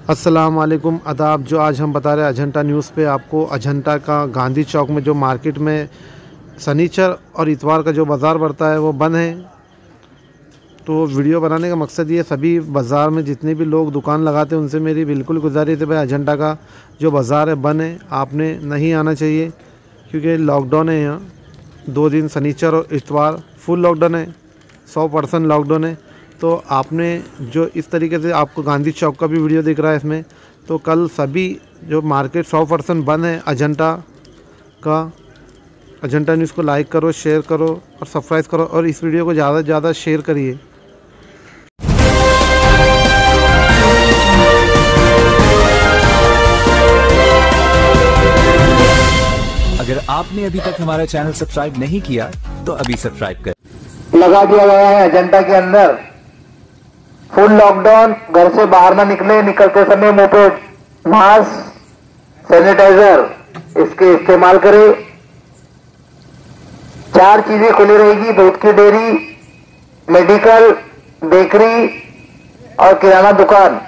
अस्सलाम वालेकुम आदाब। जो आज हम बता रहे हैं अजंता न्यूज़ पे आपको, अजंता का गांधी चौक में जो मार्केट में शनिचर और इतवार का जो बाज़ार बढ़ता है वो बंद है। तो वीडियो बनाने का मकसद ये, सभी बाज़ार में जितने भी लोग दुकान लगाते हैं उनसे मेरी बिल्कुल गुजारिश है, भाई अजंता का जो बाज़ार है बंद है, आपने नहीं आना चाहिए क्योंकि लॉकडाउन है। यहाँ 2 दिन शनिचर और इतवार फुल लॉकडाउन है, 100% लॉकडाउन है। तो आपने जो इस तरीके से आपको गांधी चौक का भी वीडियो दिख रहा है इसमें, तो कल सभी जो मार्केट 100% बंद है अजंता का। अजंता न्यूज़ को लाइक करो, शेयर करो और सब्सक्राइब करो और इस वीडियो को ज़्यादा से ज़्यादा शेयर करिए। अगर आपने अभी तक हमारा चैनल सब्सक्राइब नहीं किया तो अभी सब्सक्राइब करें। लगा दिया गया है अजंता के अंदर फुल लॉकडाउन। घर से बाहर ना निकले, निकलते समय मुंह पे मास्क, सैनिटाइजर इसके इस्तेमाल करें। 4 चीजें खुली रहेगी: दूध की डेयरी, मेडिकल, बेकरी और किराना दुकान,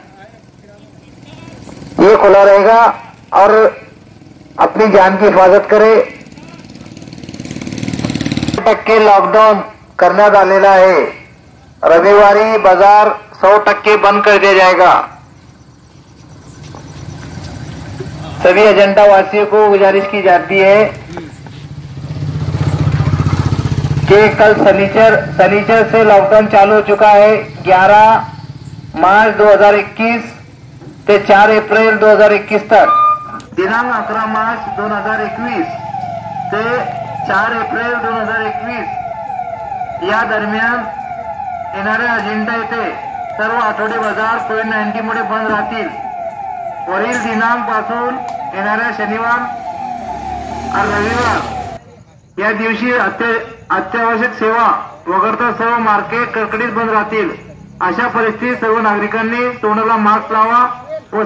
ये खुला रहेगा। और अपनी जान की हिफाजत करें। टक्के लॉकडाउन करण्यात आलेला आहे। रविवारी बाजार 100% बंद कर दिया जाएगा। सभी अजंता वासियों को गुजारिश की जाती है कि कल शनिचर से लॉकडाउन चालू हो चुका है। 11 मार्च 2021 से 4 अप्रैल 2021 तक। दिनांक 11 मार्च 2021 ते 4 एप्रिल 2021 या दरम्यान येणाऱ्या अजंता येथे सर्व आठवडे बाजार कोविड-19 मुळे बंद राहतील। वरील दिनांकापासून येणाऱ्या शनिवार आणि रविवार या दिवशी अत्यावश्यक सेवा वगळता सर्व मार्केट कडकडीत बंद राहतील। अशा परिस्थितीत सर्व नागरिकांनी तोंडाला मास्क लावा व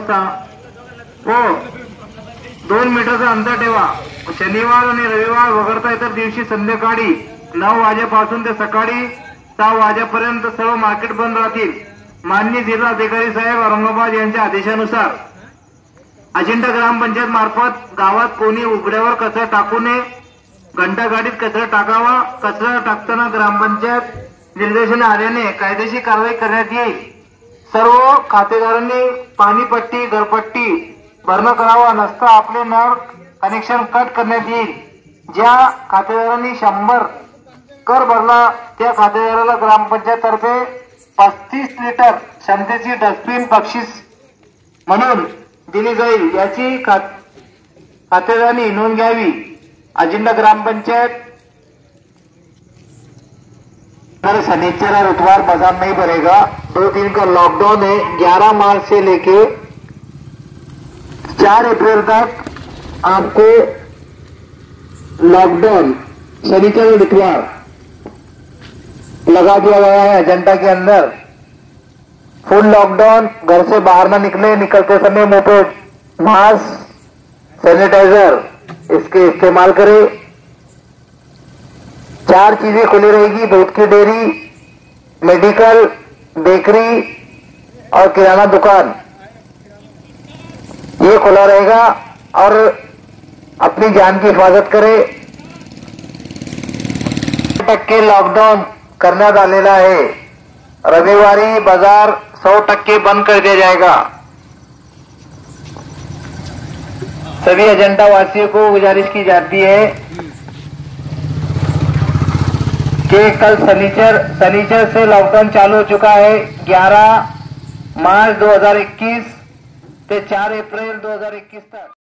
2 मीटरचं अंतर ठेवा। शनिवार आणि रविवार वगळता इतर दिवशी संध्याकाळी 9 वाजेपासून ते सकाळी 6 वाजेपर्यंत सर्व मार्केट बंद राहतील। माननीय जिल्हाधिकारी साहेब औरंगाबाद यांच्या आदेशानुसार अजंता ग्रामपंचायत मार्फत गावात कोणी उघड्यावर कचरा टाकू नये, घंटागाडीत कचरा टाकावा। कचरा टाकताना ग्रामपंचायत निर्देशन आल्याने कायदेशीर कारवाई करण्यात येईल। सर्व खातेदारांनी पाणीपट्टी, घरपट्टी भरणं करावा, नसता आपले नळ कनेक्शन कट करण्यात येईल। ज्या खातेदारांनी 100 कर भरला त्या खातेदाराला ग्रामपंचायत तर्फे 35 लिटर क्षमतेची डस्टबिन बक्षीस म्हणून दिली जाईल, याची खातेदारांनी नोंद घ्यावी। अजंता ग्रामपंचायत शनिचर और इतवार बाजार नहीं भरेगा। 2 दिन का लॉकडाउन है। 11 मार्च से लेके 4 अप्रैल तक आपको लॉकडाउन शनिचर और इतवार लगा दिया गया है अजंता के अंदर फुल लॉकडाउन। घर से बाहर ना निकले, निकलते समय मुंह पे मास्क, सैनिटाइजर इसके इस्तेमाल करें। 4 चीजें खुली रहेगी: दूध की डेयरी, मेडिकल, बेकरी और किराना दुकान, ये खुला रहेगा। और अपनी जान की हिफाजत करें। टक्के लॉकडाउन करण्यात आलेला आहे। रविवारी बाजार 100% बंद कर दिया जाएगा। सभी अजंता वासियों को गुजारिश की जाती है कि कल शनिचर से लॉकडाउन चालू हो चुका है। 11 मार्च 2021 से 4 अप्रैल 2021 तक।